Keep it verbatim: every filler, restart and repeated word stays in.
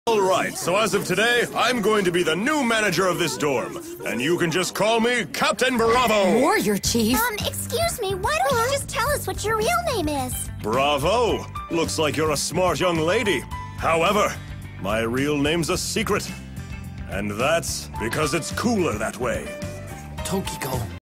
Alright, so as of today, I'm going to be the new manager of this dorm. And you can just call me Captain Bravo! Warrior Chief! Um, excuse me, why don't you just tell us what your real name is? Bravo! Looks like you're a smart young lady. However, my real name's a secret. And that's because it's cooler that way. Tokiko.